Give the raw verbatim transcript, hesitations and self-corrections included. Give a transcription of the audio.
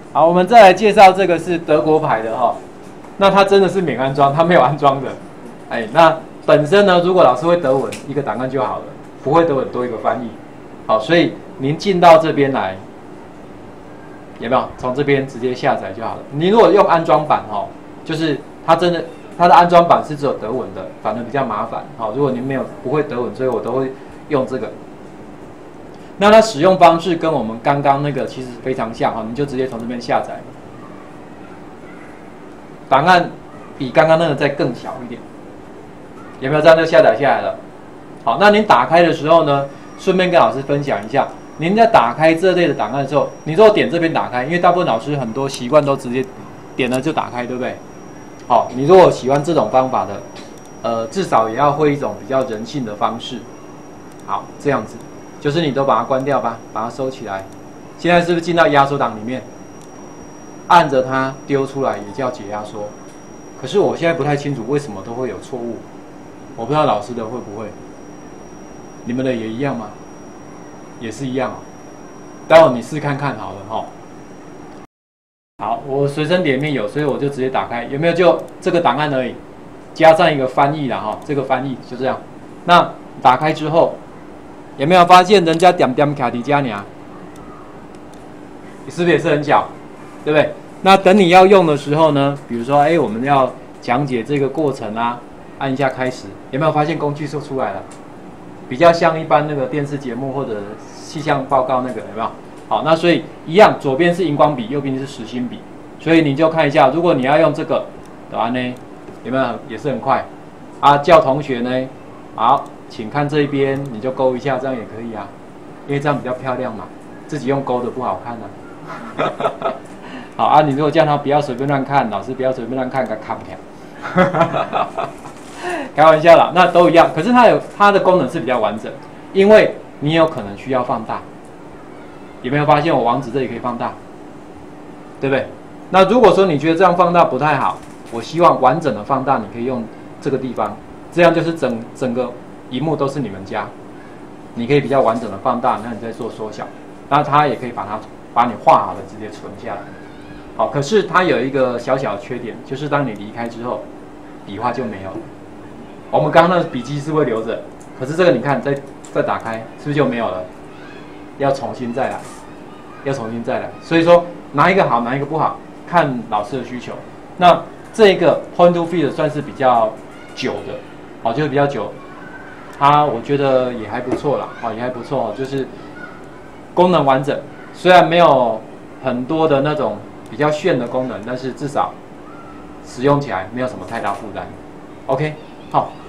好，我们再来介绍这个是德国牌的哈，那它真的是免安装，它没有安装的。哎，那本身呢，如果老师会德文，一个档案就好了，不会德文多一个翻译。好，所以您进到这边来，有没有？从这边直接下载就好了。你如果用安装版哈，就是它真的它的安装版是只有德文的，反而比较麻烦。好，如果您没有不会德文，所以我都会用这个。那它使用方式跟我们刚刚那个其实非常像哈，你就直接从这边下载。档案比刚刚那个再更小一点，有没有？这样就下载下来了。好，那您打开的时候呢，顺便跟老师分享一下，您在打开这类的档案的时候，你如果点这边打开，因为大部分老师很多习惯都直接点了就打开，对不对？好，你如果喜欢这种方法的，呃，至少也要会一种比较人性的方式。好，这样子。就是你都把它关掉吧，把它收起来。现在是不是进到压缩档里面？按着它丢出来也叫解压缩。可是我现在不太清楚为什么都会有错误，我不知道老师的会不会，你们的也一样吗？也是一样哦。待会你试看看好了哈。好，我随身碟里面有，所以我就直接打开。有没有就这个档案而已，加上一个翻译啦哈，这个翻译就这样。那打开之后。有没有发现人家点点卡迪加尼啊？你是不是也是很小，对不对？那等你要用的时候呢，比如说，哎，我们要讲解这个过程啊，按一下开始，有没有发现工具就出来了？比较像一般那个电视节目或者气象报告那个，有没有？好，那所以一样，左边是荧光笔，右边是实心笔，所以你就看一下，如果你要用这个，答案呢，有没有也是很快啊？叫同学呢，好。请看这一边，你就勾一下，这样也可以啊，因为这样比较漂亮嘛。自己用勾的不好看啊。好啊，你如果叫他不要随便乱看，老师不要随便乱看，给他看不了。开玩笑啦，那都一样。可是它有它的功能是比较完整，因为你有可能需要放大。有没有发现我网址这里可以放大？对不对？那如果说你觉得这样放大不太好，我希望完整的放大，你可以用这个地方，这样就是整整个。萤幕都是你们家，你可以比较完整的放大，那你再做缩小，那它也可以把它把你画好的直接存下来。好，可是它有一个小小的缺点，就是当你离开之后，笔画就没有了。我们刚刚那笔记是会留着，可是这个你看再再打开，是不是就没有了？要重新再来，要重新再来。所以说哪一个好，哪一个不好，看老师的需求。那这个 point to feed 算是比较久的，好，就是比较久。它我觉得也还不错啦，哦，也还不错，就是功能完整，虽然没有很多的那种比较炫的功能，但是至少使用起来没有什么太大负担。OK， 好。